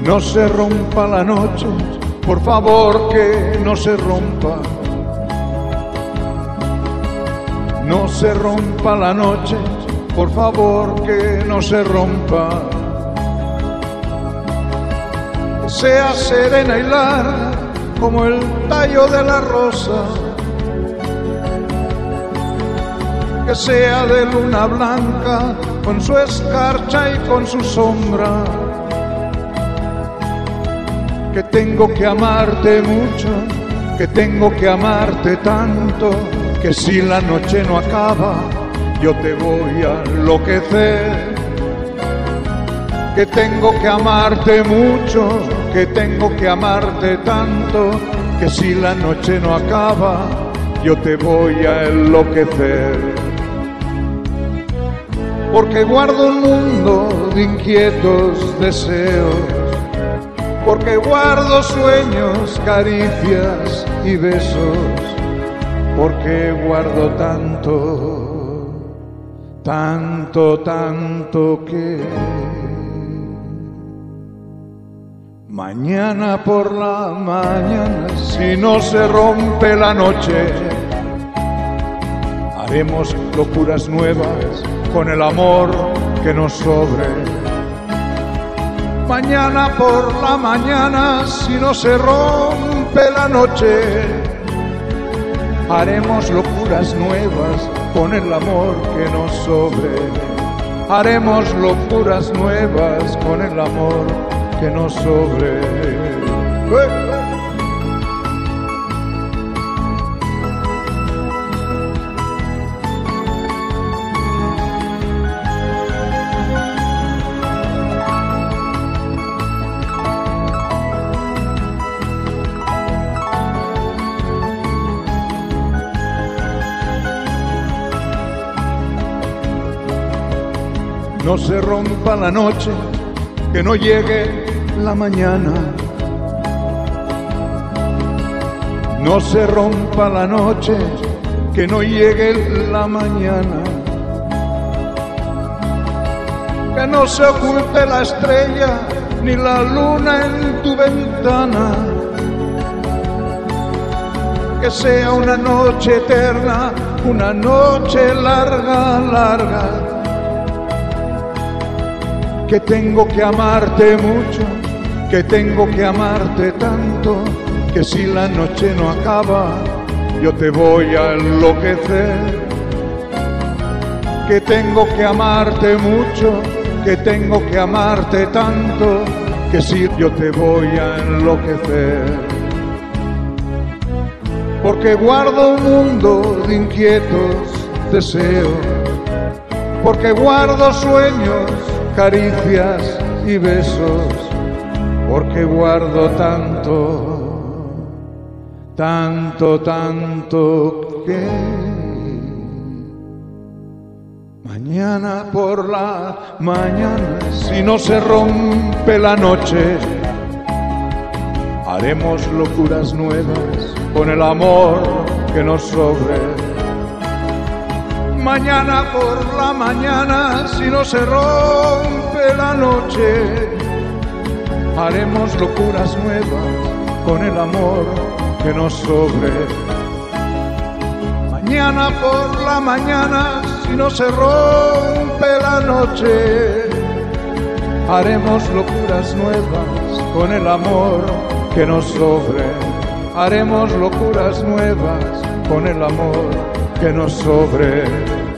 no se rompa la noche, por favor que no se rompa. No se rompa la noche, por favor que no se rompa. Que sea serena y larga como el tallo de la rosa. Que sea de luna blanca con su escarcha y con su sombra. Que tengo que amarte mucho, que tengo que amarte tanto, que si la noche no acaba, yo te voy a enloquecer. Que tengo que amarte mucho, que tengo que amarte tanto, que si la noche no acaba, yo te voy a enloquecer. Porque guardo un mundo de inquietos deseos, porque guardo sueños, caricias y besos, porque guardo tanto, tanto, tanto que mañana por la mañana, si no se rompe la noche, haremos locuras nuevas con el amor que nos sobre. Mañana por la mañana, si no se rompe la noche, haremos locuras nuevas con el amor que nos sobre. Haremos locuras nuevas con el amor que nos sobre. No se rompa la noche, que no llegue la mañana. No se rompa la noche, que no llegue la mañana. Que no se oculte la estrella ni la luna en tu ventana. Que sea una noche eterna, una noche larga, larga. Que tengo que amarte mucho, que tengo que amarte tanto, que si la noche no acaba, yo te voy a enloquecer. Que tengo que amarte mucho, que tengo que amarte tanto, que si yo te voy a enloquecer. Porque guardo un mundo de inquietos deseos, porque guardo sueños, caricias y besos, porque guardo tanto, tanto, tanto que mañana por la mañana, si no se rompe la noche, haremos locuras nuevas con el amor que nos sobre. Mañana por la mañana, si no se rompe la noche, haremos locuras nuevas con el amor que nos sobre. Mañana por la mañana, si no se rompe la noche, haremos locuras nuevas con el amor que nos sobre. Haremos locuras nuevas con el amor que nos sobre.